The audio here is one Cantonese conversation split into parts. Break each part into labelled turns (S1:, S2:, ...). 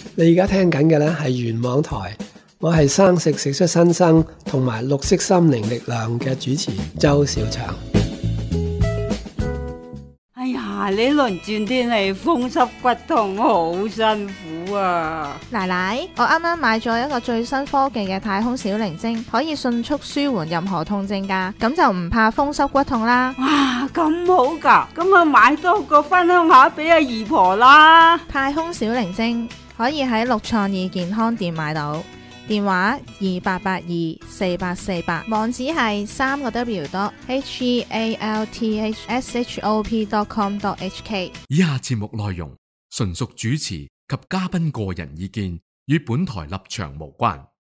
S1: 你而家聽緊嘅呢係原網台，我係生食食出新生同埋綠色心靈力量嘅主持周小祥。
S2: 哎呀，呢輪轉天氣風濕骨痛好辛苦啊！
S3: 奶奶，我啱啱買咗一個最新科技嘅太空小靈精，可以迅速舒緩任何痛症㗎，咁就唔怕風濕骨痛啦。
S2: 哇，咁好㗎，咁啊買多個分享下俾阿姨婆啦。
S3: 太空小靈精可以喺六創意健康店買到，電話28824848，網址係3個W.healthshop.com.hk。
S4: 以下節目內容純屬主持及嘉賓個人意見，與本台立場無關。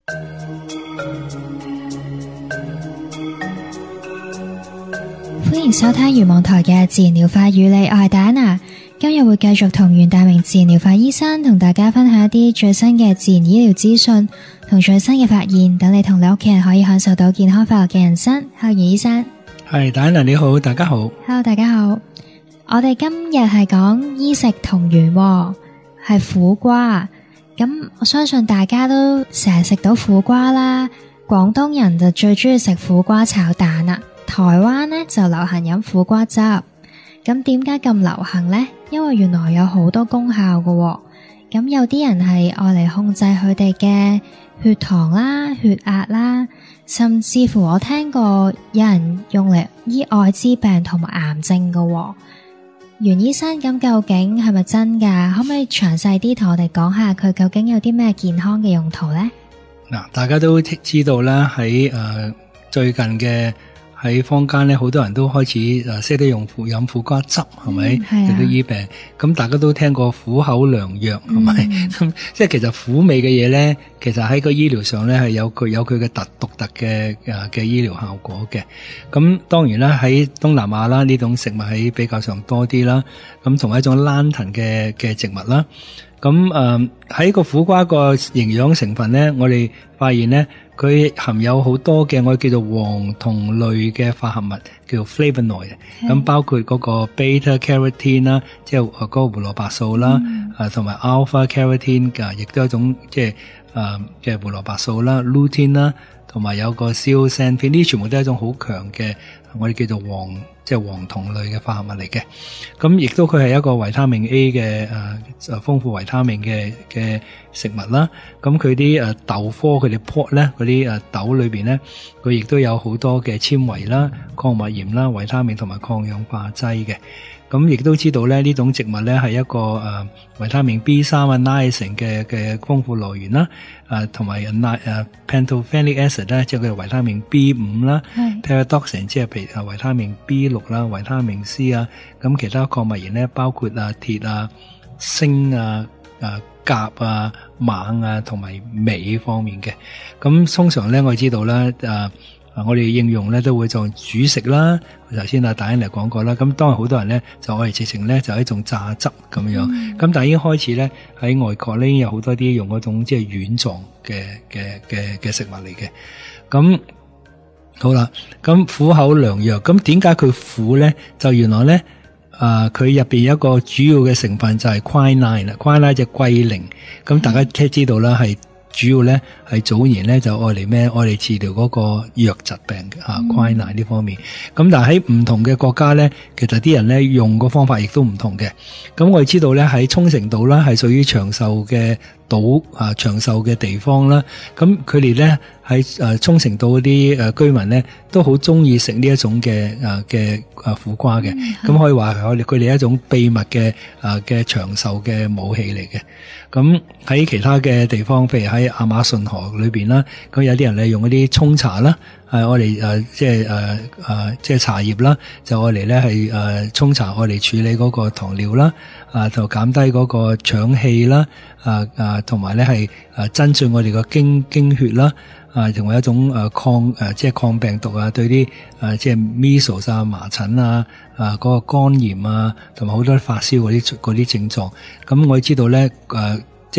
S5: 歡迎收聽原網台嘅自然療法與你，我係戴安娜。今日會繼續同袁大明自然療法醫生同大家分享一啲最新嘅自然醫療資訊同最新嘅發現，等你同你屋企人可以享受到健康快樂嘅人生。Hello，袁醫生。
S6: 係，戴安娜你好，大家好。
S5: Hello，大家好。我哋今日係講醫食同源，係苦瓜。咁我相信大家都成日食到苦瓜啦，廣東人就最中意食苦瓜炒蛋啦，台灣呢就流行飲苦瓜汁。咁點解咁流行呢？因為原來有好多功效㗎。咁有啲人係愛嚟控制佢哋嘅血糖啦、血壓啦，甚至乎我聽過有人用嚟醫艾滋病同埋癌症㗎。袁醫生，咁究竟係咪真㗎？可唔可以詳細啲同我哋講下佢究竟有啲咩健康嘅用途呢？
S6: 嗱，大家都知道啦，喺最近嘅喺坊間咧，好多人都開始識得用飲苦瓜汁，係咪嚟到醫病？咁大家都聽過苦口良藥，係咪？咁即係其實苦味嘅嘢咧，其實喺個醫療上咧係有佢嘅獨特嘅醫療效果嘅。咁當然啦，喺東南亞啦，呢種食物喺比較上多啲啦。咁同埋一種蘭藤嘅植物啦。咁喺個苦瓜個營養成分咧，我哋發現咧，佢含有好多嘅我哋叫做黃酮類嘅化合物，叫做 flavonoid。咁包括嗰個 beta carotene 啦，即係嗰個胡蘿蔔素啦，同埋 alpha carotene 㗎，亦都係一種即係胡蘿蔔素啦 ，lutein 啦，同埋有個 zeaxanthin，呢全部都係一種好強嘅我哋叫做黃酮類嘅化合物嚟嘅。咁亦都佢係一個維他命 A 嘅豐富維他命嘅食物啦。咁佢啲豆科佢哋 pod 咧，嗰啲豆裏邊咧，佢亦都有好多嘅纖維啦、礦物鹽啦、維他命同埋抗氧化劑嘅。咁亦都知道咧，呢種植物咧係一個維他命 B3 啊 niacin 嘅豐富來源啦，同埋pantothenic acid 咧，即係佢維他命 B5 啦 ，pyridoxine 即係譬如維他命 B6 啦，維他命 C 啊，咁其他礦物鹽咧包括鐵啊、鋅啊、鉀啊、錳啊同埋鎂方面嘅。咁通常咧我哋知道咧我哋應用咧都會做煮食啦，頭先戴安娜講過啦。咁當然好多人咧就我哋直情咧就係一種榨汁咁樣。咁但係已經開始咧喺外國咧已經有好多啲用嗰種即係軟狀嘅食物嚟嘅。咁好啦，咁苦口良藥。咁點解佢苦咧？就原來咧佢入邊有一個主要嘅成分就係 quinine 啦 ，quinine 就龜苓。咁大家聽知道啦，係主要咧係早年咧就愛嚟治療嗰個瘧疾病嘅quinine呢方面。咁但係喺唔同嘅國家咧，其實啲人咧用個方法亦都唔同嘅。咁我哋知道咧喺沖繩島啦，係屬於長壽嘅島長壽嘅地方啦。咁佢哋咧喺沖繩島嗰啲居民咧都好中意食呢一種嘅苦瓜嘅。咁可以話佢哋一種秘密嘅長壽嘅武器嚟嘅。咁喺其他嘅地方，譬如喺亞馬遜河裏邊啦，咁有啲人咧用嗰啲沖茶啦，愛嚟即係茶葉啦，就愛嚟咧係沖茶，愛嚟處理嗰個糖尿啦，就減低嗰個腸氣啦，同埋咧係增進我哋個經血啦，同埋一種即係抗病毒啊，對啲即係 measles 啊、麻疹啊、嗰個肝炎啊，同埋好多發燒嗰啲症狀。咁我知道咧即係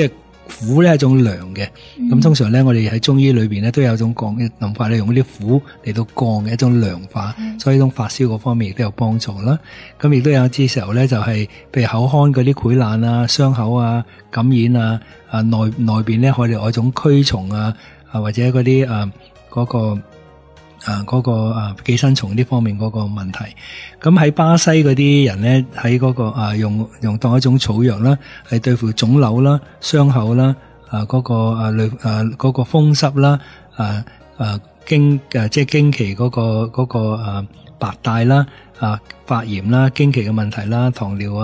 S6: 苦咧係一種涼嘅，咁通常咧我哋喺中醫裏邊咧都有一種降嘅諗法咧，用嗰啲苦嚟到降嘅一種涼化，所以呢種發燒嗰方面亦都有幫助啦。咁亦都有啲時候咧就係譬如口腔嗰啲潰爛啊、傷口啊、感染啊，內邊咧我哋有一種驅蟲啊，或者嗰啲嗰個寄生蟲呢方面嗰個問題。咁喺巴西嗰啲人咧喺嗰個用當一種草藥啦，係對付腫瘤啦、傷口啦、嗰個風濕啦、即係經期嗰個白帶啦、發炎啦、經期嘅問題啦、糖尿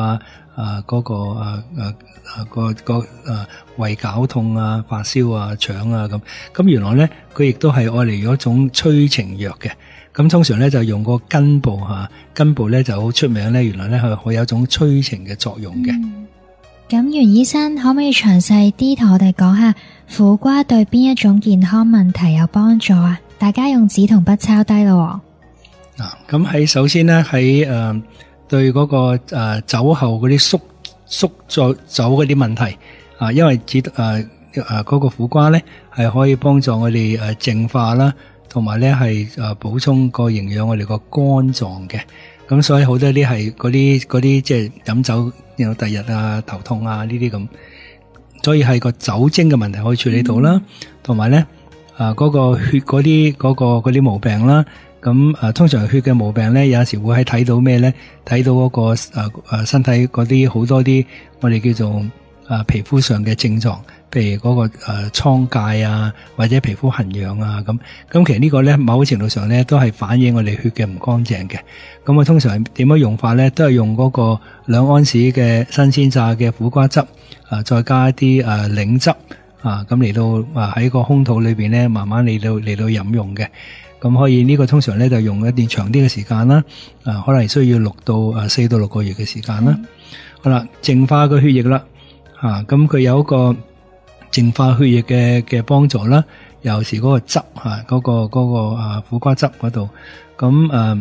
S6: 胃絞痛啊、發燒啊、腸啊咁原來咧佢亦都係愛嚟用一種催情藥嘅。咁通常咧就用個根部根部咧就好出名咧，原來咧係可以有一種催情嘅作用嘅。
S5: 咁袁醫生可唔可以詳細啲同我哋講下苦瓜對邊一種健康問題有幫助啊？大家用紙同筆抄低咯。
S6: 咁喺首先咧喺對嗰個酒後嗰啲宿醉酒嗰啲問題因為嗰個苦瓜咧係可以幫助我哋淨化啦，同埋咧係補充個營養我哋個肝臟嘅。咁所以好多啲係嗰啲即係飲酒有第日頭痛呢啲咁，所以係個酒精嘅問題可以處理到啦，同埋咧嗰個血嗰啲毛病啦。咁通常血嘅毛病咧，有陣時會喺睇到咩咧？睇到嗰個身體嗰啲好多啲我哋叫做皮膚上嘅症狀，譬如嗰個瘡疥啊，或者皮膚痕癢啊咁。咁其實呢個咧，某程度上咧都係反映我哋血嘅唔乾淨嘅。咁我通常點樣用法咧？都係用嗰個2安士嘅新鮮榨嘅苦瓜汁再加一啲檸汁咁嚟到喺個空肚裏邊咧，慢慢嚟到飲用嘅。咁可以呢個通常咧就用一段長啲嘅時間啦，可能需要4到6個月嘅時間啦。好啦，淨化個血液啦，咁佢有一個淨化血液嘅幫助啦，尤其是嗰個汁嗰個苦瓜汁嗰度。咁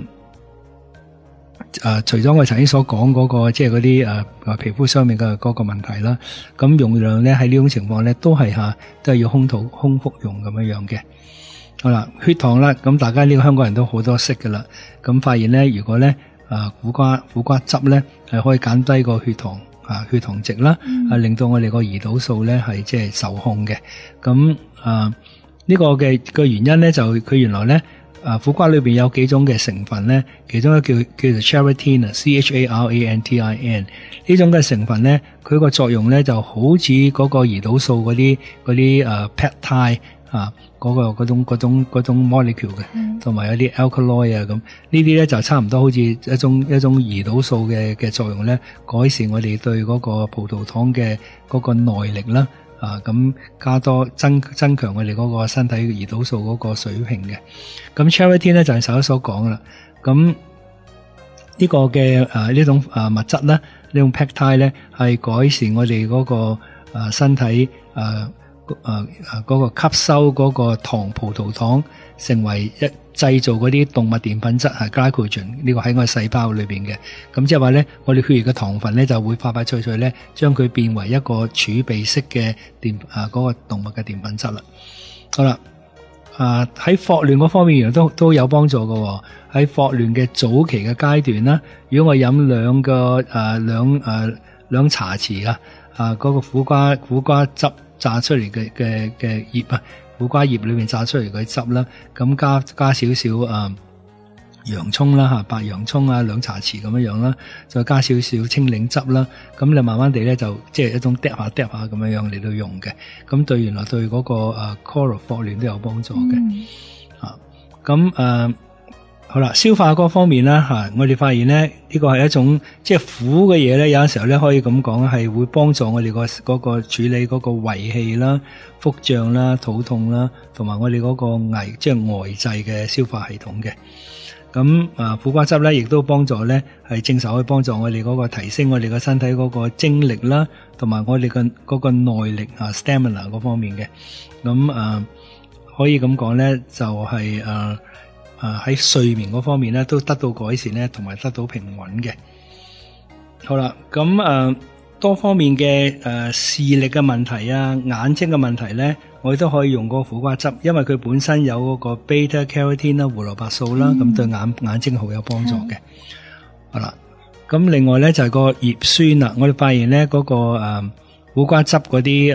S6: 除咗我曾經所講嗰個即係嗰啲皮膚上面嘅嗰個問題啦，咁用量咧喺呢種情況咧都係要空腹用咁樣嘅。好啦，血糖啦，咁大家呢個香港人都好多識噶啦。咁發現咧，如果咧苦瓜汁咧係可以減低個血糖值啦，令到我哋個胰島素咧係即係受控嘅。咁呢個嘅原因咧就佢原來咧苦瓜裏邊有幾種嘅成分咧，其中一個叫做 charatin CHARANTIN 呢種嘅成分咧，佢個作用咧就好似嗰個胰島素嗰啲peptide嗰種 molecule 嘅，同埋有啲 alkaloid 咁，呢啲咧就差唔多好似一種胰島素嘅作用咧，改善我哋對嗰個葡萄糖嘅嗰個耐力啦，咁加多增強我哋嗰個身體胰島素嗰個水平嘅。咁 charatin 咧就係所講啦，咁呢個嘅呢種物質咧，呢種 peptide 咧係改善我哋嗰個身體嗰個吸收嗰個葡萄糖，成為製造嗰啲動物澱粉質係 glycogen， 呢個喺我哋細胞裏邊嘅。咁即係話咧，我哋血液嘅糖分咧就會快脆咧，將佢變為一個儲備式嘅嗰個動物嘅澱粉質啦。好啦，喺霍亂嗰方面原來都有幫助嘅。喺霍亂嘅早期嘅階段啦，如果我飲兩茶匙嗰個苦瓜汁榨出嚟嘅葉苦瓜葉裏面榨出嚟嘅汁啦，咁加少少洋蔥啦白洋蔥2茶匙咁樣啦，再加少少青檸汁啦，咁你慢慢地咧就即係一種嗒下咁樣嚟到用嘅，咁原來對嗰個cholera霍亂都有幫助嘅。咁好啦，消化嗰方面啦我哋發現咧呢個係一種即係苦嘅嘢咧，有陣時候咧可以咁講係會幫助我哋嗰個處理嗰個胃氣啦、腹脹啦、肚痛啦，同埋我哋嗰個即係呆滯嘅消化系統嘅。咁苦瓜汁咧亦都幫助咧係證實可以幫助我哋嗰個提升我哋個身體嗰個精力啦，同埋我哋嘅嗰個耐力stamina 嗰方面嘅。咁可以咁講咧就係喺睡眠嗰方面咧都得到改善咧，同埋得到平穩嘅。好啦，咁多方面嘅視力嘅問題啊，眼睛嘅問題咧，我哋都可以用嗰個苦瓜汁，因為佢本身有嗰個 beta carotene 啦，胡蘿蔔素啦，咁對眼睛好有幫助嘅。好啦，咁另外咧就係個葉酸啦，我哋發現咧嗰個苦瓜汁嗰啲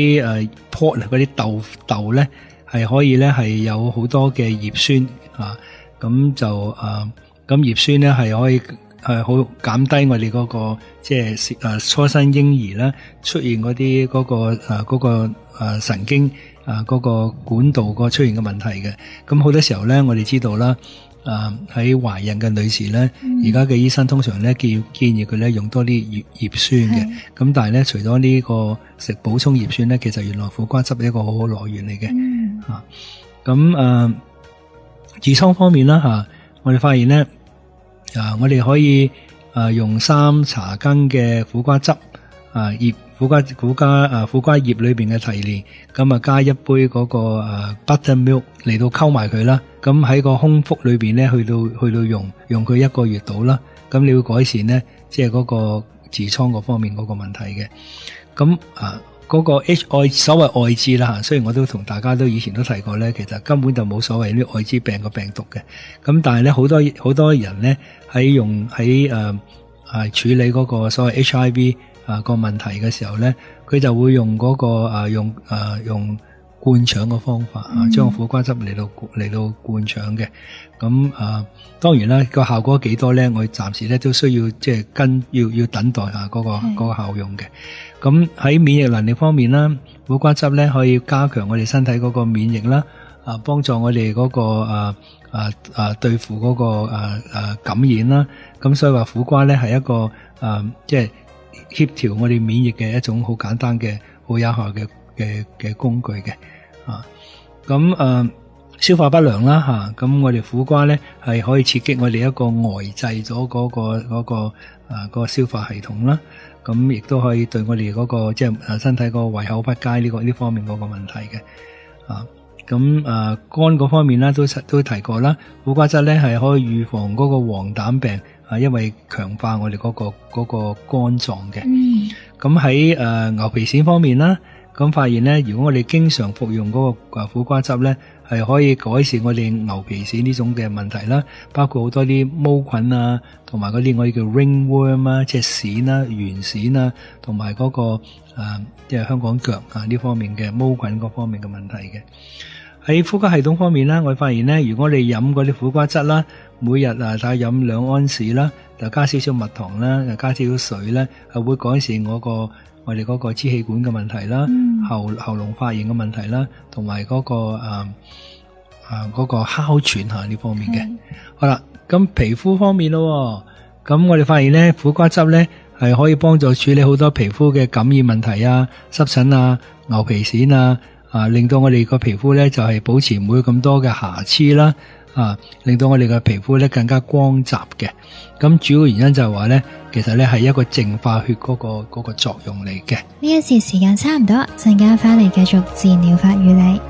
S6: pod 嗰啲豆咧係可以咧係有好多嘅葉酸啊，咁就咁葉酸咧係可以係好減低我哋嗰個即係初生嬰兒啦出現嗰啲嗰個神經嗰個管道個出現嘅問題嘅。咁好多時候咧，我哋知道啦，喺懷孕嘅女士咧，而家嘅醫生通常咧建議佢咧用多啲葉酸嘅。咁但係咧，除咗呢個食補充葉酸咧，其實原來苦瓜汁係一個好好來源嚟嘅。咁痔瘡方面啦我哋發現咧。我哋可以用3茶羹嘅苦瓜汁苦瓜葉裏邊嘅提煉，咁加一杯嗰個buttermilk 嚟到溝埋佢啦。咁喺個空腹裏邊咧，去到用佢1個月到啦。咁你會改善咧，即係嗰個痔瘡嗰方面嗰個問題嘅。咁嗰個所謂艾滋啦，雖然我都同大家都以前都提過咧，其實根本就冇所謂啲艾滋病個病毒嘅。咁但係咧，好多人咧喺處理嗰個所謂 HIV 個問題嘅時候咧，佢就會用嗰個用灌腸嘅方法將苦瓜汁嚟到灌腸嘅。咁當然啦，個效果幾多咧？我暫時咧都需要即係要等待下嗰個效用嘅。咁喺免疫能力方面啦，苦瓜汁咧可以加強我哋身體嗰個免疫啦，幫助我哋嗰個對付嗰個感染啦。咁所以話苦瓜咧係一個即係協調我哋免疫嘅一種好簡單嘅好有效嘅工具嘅。咁消化不良啦咁我哋苦瓜咧係可以刺激我哋一個呆滯咗嗰個消化系統啦。咁亦都可以對我哋嗰個即係身體個胃口不佳呢方面嗰個問題嘅。咁肝嗰方面啦都提過啦，苦瓜汁咧係可以預防嗰個黃疸病因為強化我哋嗰個肝臟嘅。咁喺牛皮癬方面啦，咁發現咧，如果我哋經常服用嗰個苦瓜汁咧，係可以改善我哋牛皮癬呢種嘅問題啦，包括好多啲毛菌啊，同埋嗰啲我哋叫 ringworm 啊，即係癬啦、圓癬啊，同埋嗰個即係香港腳呢方面嘅毛菌嗰方面嘅問題嘅。喺呼吸系統方面咧，我發現咧，如果你飲嗰啲苦瓜汁啦，每日大概飲2安士啦，就加少少蜜糖啦，就加少少水咧，係會改善我哋嗰個支氣管嘅問題啦，喉嚨發炎嘅問題啦，同埋嗰個嗰個哮喘呢方面嘅。好啦，咁皮膚方面咯，咁我哋發現咧，苦瓜汁咧係可以幫助處理好多皮膚嘅感染問題啊、濕疹啊、牛皮癬啊，令到我哋個皮膚咧就係保持唔會咁多嘅瑕疵啦，令到我哋嘅皮膚咧更加光澤嘅。咁主要原因就係話咧，其實咧係一個淨化血嗰個作用嚟嘅。
S5: 呢一節時間差唔多，陣間翻嚟繼續自然療法與你。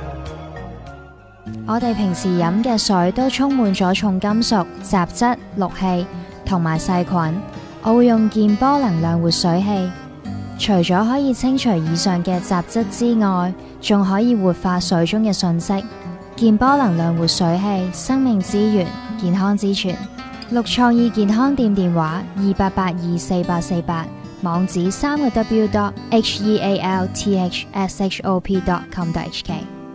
S7: 我哋平時飲嘅水都充滿咗重金屬、雜質、氯氣同埋細菌。我會用健波能量活水器，除咗可以清除以上嘅雜質之外，仲可以活化水中嘅訊息。健波能量活水器，生命之源，健康之泉。綠創意健康店電話28824848，網址3w.healthshop.com.hk。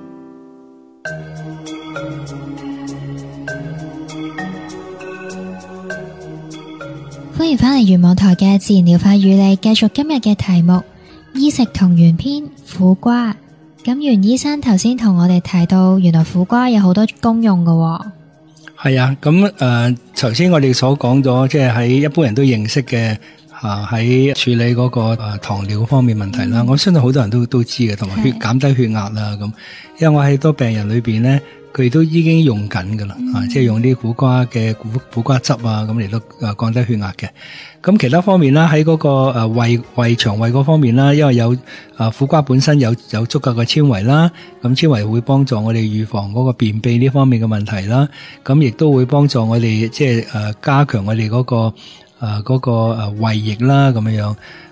S5: 歡迎返嚟原網台嘅自然療法與你，繼續今日嘅題目醫食同源篇苦瓜。咁袁醫生頭先同我哋提到，原來苦瓜有好多功用㗎。
S6: 係啊，咁頭先我哋所講咗，即係喺一般人都認識嘅喺處理嗰個糖尿方面問題啦。我相信好多人都知嘅，同埋減低血壓啦咁。因為我喺多病人裏邊咧，佢都已經用緊噶啦，即係用啲苦瓜嘅苦瓜汁咁嚟到降低血壓嘅。咁其他方面啦，喺嗰個胃腸胃嗰方面啦，因為有苦瓜本身有足夠嘅纖維啦，咁纖維會幫助我哋預防嗰個便秘呢方面嘅問題啦。咁亦都會幫助我哋即係加強我哋嗰個胃液啦咁樣。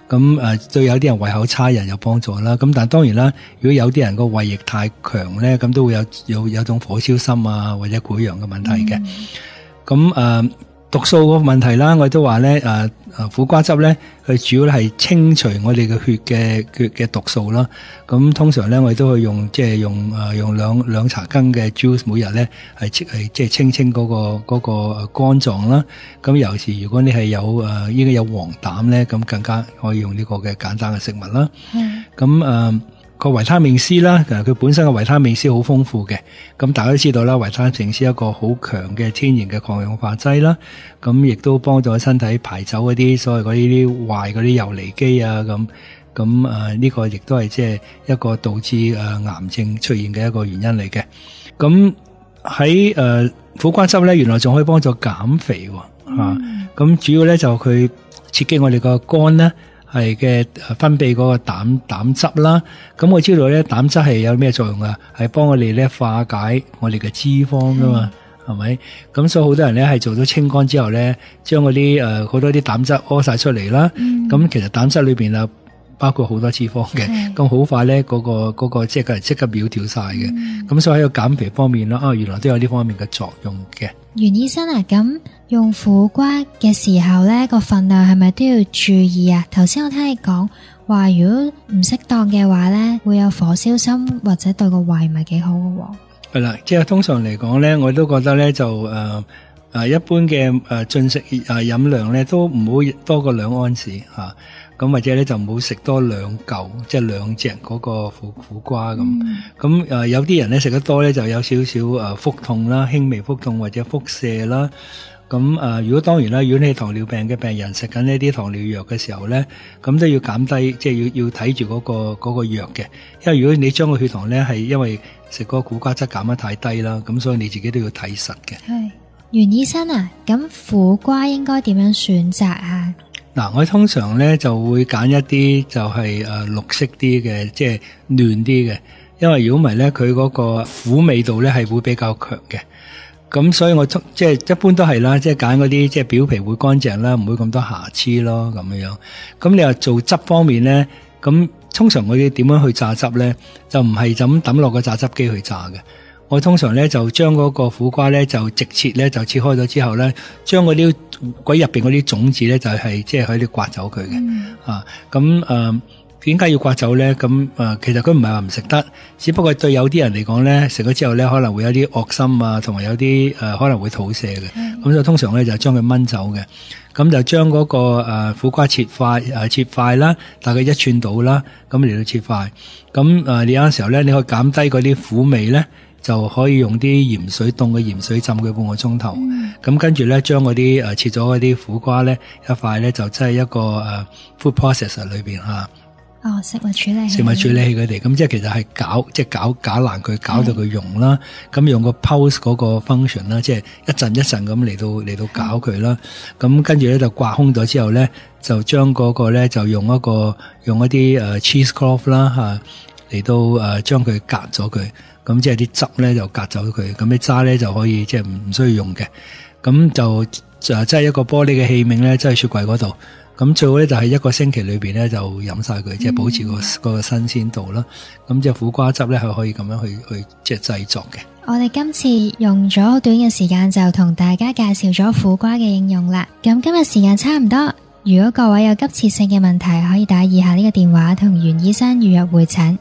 S6: 咁對有啲人胃口差人有幫助啦。咁但係當然啦，如果有啲人個胃液太強咧，咁都會有種火燒心啊或者潰瘍嘅問題嘅。咁毒素個問題啦，我哋都話咧，苦瓜汁咧，佢主要係清除我哋嘅血嘅毒素啦。咁通常咧，我哋都會用用兩茶羹嘅 juice 每日咧係即係清嗰個肝臟啦。咁尤其是如果你係應該有黃疸咧，咁更加可以用呢個嘅簡單嘅食物啦。咁個維他命 C 啦，佢本身嘅維他命 C 好豐富嘅，咁大家都知道啦，維他命 C 一個好強嘅天然嘅抗氧化劑啦，咁亦都幫助身體排走嗰啲所謂嗰啲壞嗰啲游離基啊，咁呢個亦都係即係一個導致癌症出現嘅一個原因嚟嘅。咁喺苦瓜汁咧，原來仲可以幫助減肥喎，咁主要咧就佢刺激我哋個肝咧。係嘅分泌嗰個膽汁啦，咁我知道咧膽汁係有咩作用啊？係幫我哋咧化解我哋嘅脂肪噶嘛，係咪？咁所以好多人咧係做咗清肝之後咧，將嗰啲好多啲膽汁屙晒出嚟啦。咁其實膽汁裏邊啊包括好多脂肪嘅，咁好快咧嗰個即刻苗條晒嘅。咁所以喺個減肥方面啦，原來都有呢方面嘅作用嘅。
S5: 袁醫生啊，咁用苦瓜嘅時候咧，個份量係咪都要注意啊？頭先我聽你講話，如果唔適當嘅話咧，會有火燒心或者對個胃唔係幾好嘅。
S6: 係啦，即係通常嚟講咧，我都覺得咧就一般嘅進食飲量咧都唔好多過2安士吓，咁或者咧就唔好食多2嚿，即係2隻嗰個苦瓜咁。咁有啲人咧食得多咧就有少少腹痛啦，輕微腹痛或者腹瀉啦。咁如果當然啦，如果你係糖尿病嘅病人食緊呢啲糖尿藥嘅時候咧，咁都要減低，即係要睇住嗰個藥嘅。因為如果你將個血糖咧係因為食嗰個苦瓜汁減得太低啦，咁所以你自己都要睇實嘅。
S5: 係袁醫生啊，咁苦瓜應該點樣選擇啊？
S6: 嗱，我通常咧就會揀一啲就係綠色啲嘅，即係嫩啲嘅，因為如果唔係咧，佢嗰個苦味道咧係會比較強嘅。咁所以我即係一般都係啦，即係揀嗰啲即係表皮會乾淨啦，唔會咁多瑕疵咯，咁樣。咁你話做汁方面咧，咁通常我哋點樣去榨汁咧，就唔係就咁抌落個榨汁機去榨嘅。我通常咧就將嗰個苦瓜咧就直切咧就切開咗之後咧，將嗰啲鬼入邊嗰啲種子咧就係即係可以刮走佢嘅。咁點解要刮走咧？咁其實佢唔係話唔食得，只不過對有啲人嚟講咧，食咗之後咧可能會有啲惡心啊，同埋有啲可能會肚瀉嘅。咁就通常咧就將佢炆走嘅。咁就將嗰個苦瓜切塊啦，大概1寸到啦，咁嚟到切塊。咁你有陣時候咧，你可以減低嗰啲苦味咧，就可以用啲鹽水凍嘅鹽水浸佢半個鐘頭。咁跟住咧，將嗰啲切咗嗰啲苦瓜咧一塊咧，就真係一個food processor 裏邊嚇。
S5: 食物處理器
S6: 佢哋，咁即係其實係攪爛佢，攪到佢溶啦。咁用個 pulse 嗰個 function 啦，即係一陣一陣咁嚟到攪佢啦。咁跟住咧就刮空咗之後咧，就將嗰個咧就用一啲cheese cloth 啦嚇嚟到將佢隔咗佢。咁即係啲汁咧就隔走佢，咁啲渣咧就可以即係唔需要用嘅。咁就即係一個玻璃嘅器皿咧，即係雪櫃嗰度。咁最好咧就係1個星期裏邊咧就飲晒佢，即係保持個新鮮度啦。咁即係苦瓜汁咧係可以咁樣去即係製作嘅。
S5: 我哋今次用咗好短嘅時間就同大家介紹咗苦瓜嘅應用啦。咁今日時間差唔多，如果各位有急切性嘅問題，可以打以下呢個電話同袁醫生預約會診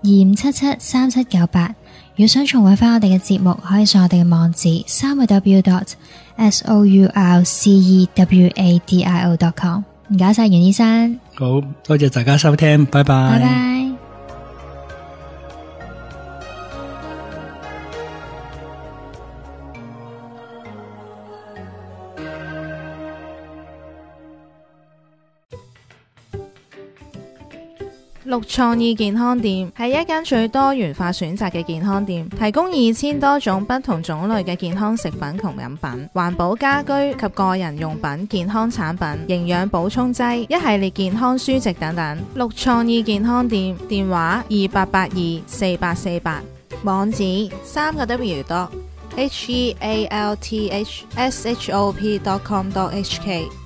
S5: 25773798。如果想重溫翻我哋嘅節目，可以上我哋嘅網址www.sourcewadio.com。唔該晒袁醫生，
S6: 好多謝大家收聽，拜拜。
S5: 拜拜。
S3: 綠創意健康店係一間最多元化選擇嘅健康店，提供2000多種不同種類嘅健康食品同飲品、環保家居及個人用品、健康產品、營養補充劑、一系列健康書籍等等。綠創意健康店電話28824848，網址3w.healthshop.com.hk。